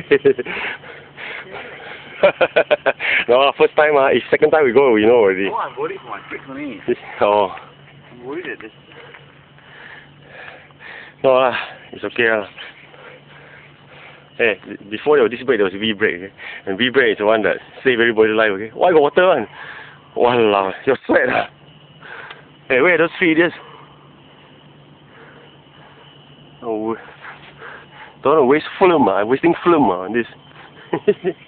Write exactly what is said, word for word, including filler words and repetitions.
No, first time, uh, if second time we go, we know already. Oh, I'm worried for my brakes only. Oh. I'm worried that this. No, uh, it's okay. Uh. Hey, before there was this brake, there was V brake, okay? And V brake is the one that save everybody's life, okay? Why got water one? Walao, your sweat, uh. Hey, where are those three idiots? Oh, don't want to waste film, uh. I'm wasting film uh, on this.